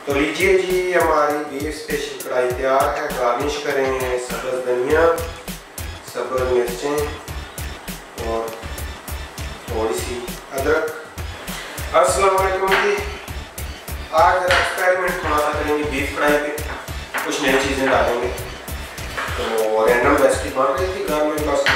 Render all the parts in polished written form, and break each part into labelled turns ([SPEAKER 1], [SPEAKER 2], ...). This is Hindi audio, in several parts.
[SPEAKER 1] तो लीजिए जी, हमारी बीफ स्पेशल कढ़ाई तैयार है। गार्निश करें सब्ज़ धनिया, सब्ज़ मिर्चें और थोड़ी सी अदरक। अस्सलाम वालेकुम जी। आज जरा एक्सपेरिमेंट थोड़ा सा करेंगे बीफ कढ़ाई पे, कुछ नई चीज़ें डालेंगे। तो रैंडम रेसिपी बन रही थी घर में, बस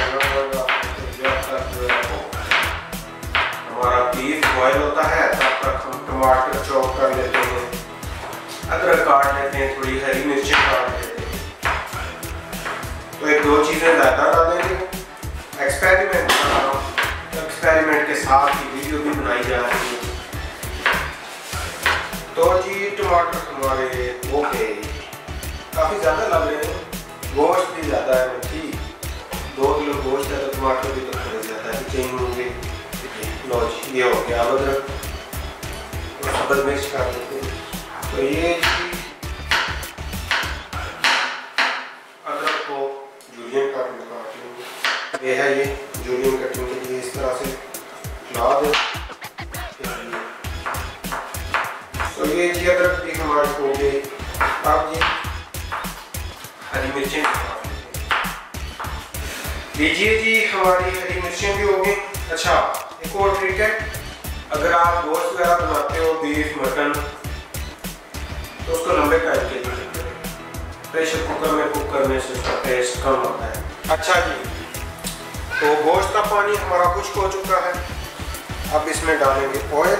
[SPEAKER 1] हमारा बीफ बॉयल होता है तब तक हम टमाटर चॉप कर लेते हैं, अदरक काट लेते हैं, थोड़ी हरी मिर्ची काट लेते हैं। तो एक दो चीज़ें ज़्यादा डालेंगे। एक्सपेरिमेंट कर रहा हूँ, एक्सपेरिमेंट के साथ ही वीडियो भी बनाई जा रही है। तो जी टमाटर हमारे हो गए, काफ़ी ज़्यादा लग रहे हैं, गोश्त भी ज़्यादा है। ठीक 2 किलो गोश्त है तो टमाटर भी तो थोड़े ज़्यादा ही चाहिए होंगे। लो जी, ये हो गया। अब अदरक और सब्ज़ मिर्च काट लेते हैं। तो ये अदरक को जूलियन काट लेंगे। ये है, ये जूलियन कटिंग के लिए इस तरह से ला दें। तो ये जी अदरक भी हमारे हो गए। अब ये हरी मिर्चें लीजिए जी, हमारी हरी मिर्चें भी हो गई। अच्छा, एक और ट्रिक है, अगर आप गोश्त वगैरह बनाते हो, बीफ मटन, तो उसको लंबे टाइम के लिए प्रेशर कुकर में कुक करने से उसका टेस्ट कम होता है। अच्छा जी, तो गोश्त का पानी हमारा खुश्क हो चुका है। अब इसमें डालेंगे ऑयल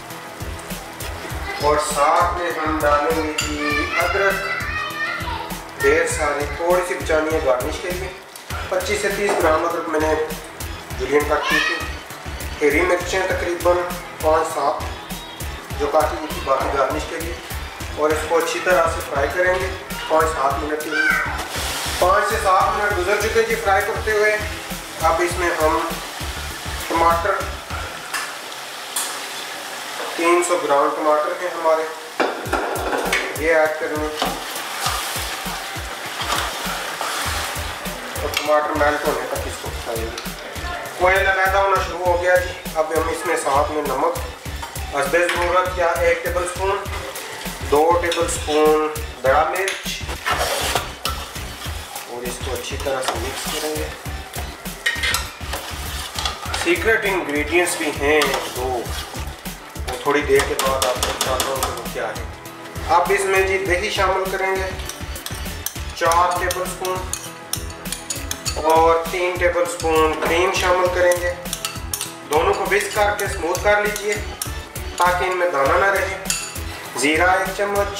[SPEAKER 1] और साथ में हम डालेंगे जी अदरक, ढेर सारी, थोड़ी सी बचानी है गार्निश के लिए। 25 से 30 ग्राम अदरक मैंने जूलियन काट की थी। हरी मिर्चें तकरीबन 5-7 जो काटी हुई थी, बाकी गार्निश के लिए। और इसको अच्छी तरह से फ्राई करेंगे 5-7 मिनट के लिए। 5 से 7 मिनट गुजर चुके जी फ्राई करते हुए। अब इसमें हम टमाटर, 300 ग्राम टमाटर हैं हमारे, ये ऐड करेंगे। और टमाटर मेल्ट होने तक इसको पकाएंगे। ऑयल अलहदा होना शुरू हो गया जी। अब हम इसमें साथ में नमक हस्बे ज़रूरत या 1 टेबल स्पून, 2 टेबल स्पून बड़ा मिर्च, और इसको अच्छी तरह से मिक्स करेंगे। सीक्रेट इंग्रेडिएंट्स भी हैं 2, वो थोड़ी देर के बाद आपको बताता हूँ वो क्या है। अब इसमें जी दही शामिल करेंगे 4 टेबल स्पून, और 3 टेबल स्पून क्रीम शामिल करेंगे। दोनों को मिक्स करके स्मूथ कर लीजिए ताकि इनमें दाना ना रहे। ज़ीरा 1 चम्मच,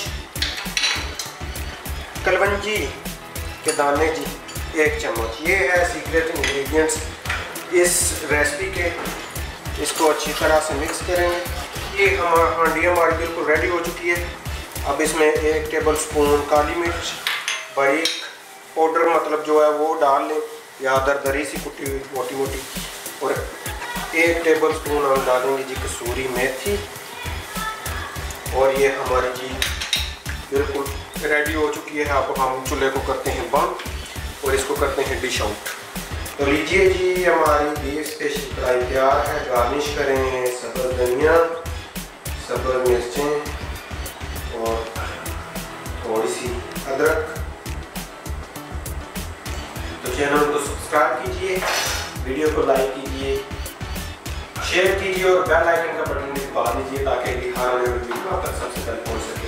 [SPEAKER 1] कलवंजी के दाने जी 1 चम्मच। ये है सीक्रेट इंग्रेडिएंट्स इस रेसिपी के। इसको अच्छी तरह से मिक्स करेंगे। ये हांडी हमारी बिल्कुल रेडी हो चुकी है। अब इसमें 1 टेबल स्पून काली मिर्च बारीक पाउडर मतलब जो है वो डाल लें, या दरदरी सी कुटी हुई मोटी मोटी। और 1 टेबल स्पून हम डालेंगे जी कसूरी मेथी। और ये हमारी जी बिल्कुल रेडी हो चुकी है। अब हम चूल्हे को करते हैं बंद और इसको करते हैं डिश आउट। तो लीजिए जी, हमारी बीफ स्पेशल कढ़ाई तैयार है। गार्निश करें सब्ज़ धनिया, सब्ज़ मिर्चें और थोड़ी सी अदरक। तो चैनल को सब्सक्राइब कीजिए, वीडियो को लाइक कीजिए, शेयर कीजिए और बेल आइकन का बटन भी दबा दीजिए ताकि हर वीडियो आप तक सबसे पहले पहुंच सके।